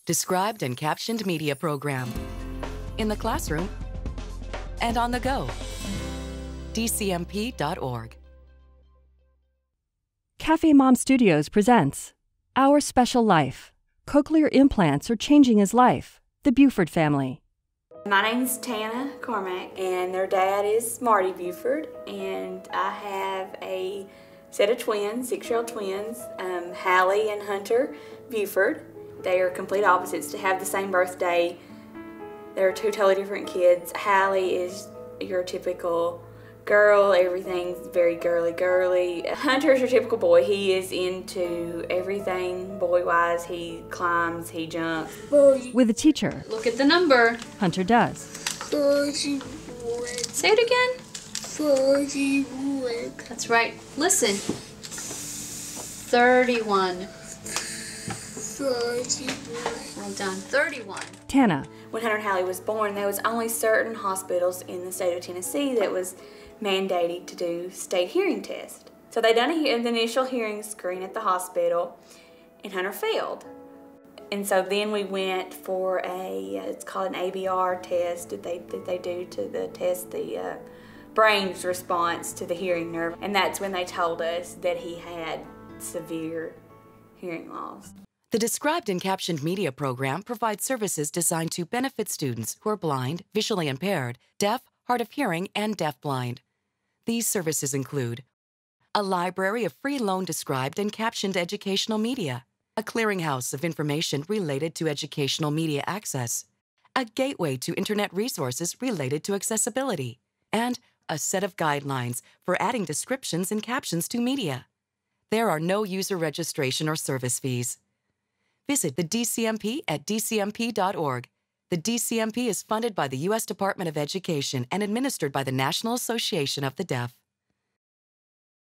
Described and captioned media program. In the classroom and on the go. dcmp.org. Cafe Mom Studios presents Our Special Life. Cochlear implants are changing his life. The Buford family. My name's Tana Cormack, and their dad is Marty Buford, and I have a set of twins, 6-year-old twins, Hallie and Hunter Buford. They are complete opposites to have the same birthday. They're two totally different kids. Hallie is your typical girl, everything's very girly. Hunter's your typical boy. He is into everything boy-wise. He climbs, he jumps. With a teacher, Look at the number. Hunter does. 31. Say it again. 31. That's right. Listen. 31. 31. Well done. 31. Tana, When Hunter and Hallie was born, there was only certain hospitals in the state of Tennessee that was mandated to do state hearing test. So they done an initial hearing screen at the hospital, and Hunter failed. And so then we went for it's called an ABR test that they do to test the brain's response to the hearing nerve. And that's when they told us that he had severe hearing loss. The Described and Captioned Media program provides services designed to benefit students who are blind, visually impaired, deaf, hard of hearing, and deafblind. These services include a library of free loan described and captioned educational media, a clearinghouse of information related to educational media access, a gateway to internet resources related to accessibility, and a set of guidelines for adding descriptions and captions to media. There are no user registration or service fees. Visit the DCMP at dcmp.org. The DCMP is funded by the U.S. Department of Education and administered by the National Association of the Deaf.